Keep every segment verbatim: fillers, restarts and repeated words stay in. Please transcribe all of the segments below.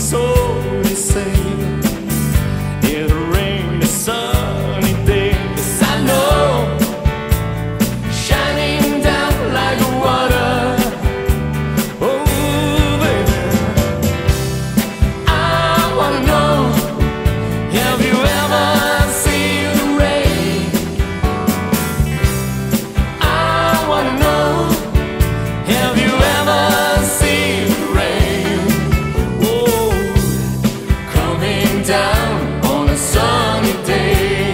So they say it rain a sunny day. Yes, I know, shining down like water. Oh baby, I wanna know, have you ever seen the rain? I wanna know, have you ever seen the rain? Oh, coming down on a sunny day.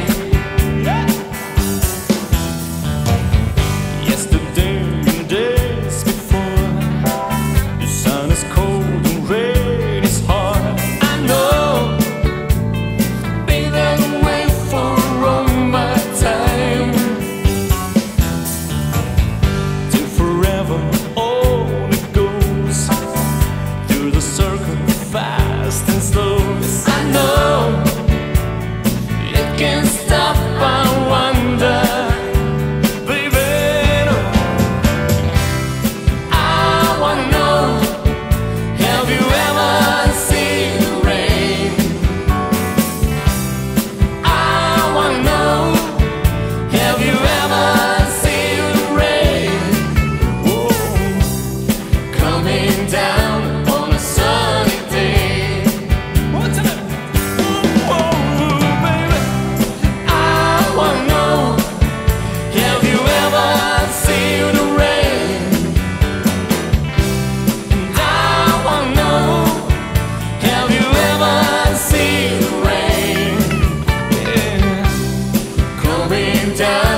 Yesterday and days before, the sun is cold and rain is hard. I know, be that way for all my time, till forever on it goes, through the circle fast and slow. Yes, I know, it can't stop, I wonder, baby, no. I wanna know, have you ever seen the rain? I wanna know, have you ever seen the rain? Oh, coming down on a sunny day. One time. Oh, baby, I wanna know, have you ever seen the rain? And I wanna know, have you ever seen the rain? Yeah, coming down